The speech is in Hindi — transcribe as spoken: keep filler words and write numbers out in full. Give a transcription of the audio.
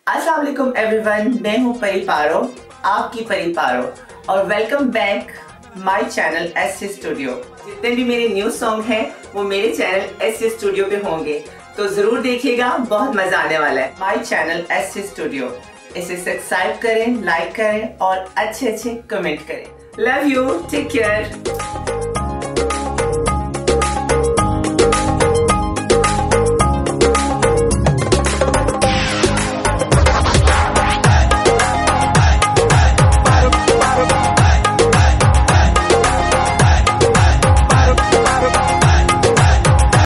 अस्सलाम वालेकुम एवरीवन, मैं हूँ परी पारो, आपकी परी पारो, और welcome back my channel S C studio. जितने भी मेरे न्यू सॉन्ग हैं वो मेरे चैनल एस सी स्टूडियो पे होंगे, तो जरूर देखिएगा, बहुत मजा आने वाला है। My channel S C studio, इसे सब्सक्राइब करें, लाइक करें और अच्छे अच्छे कमेंट करें। Love you, take care.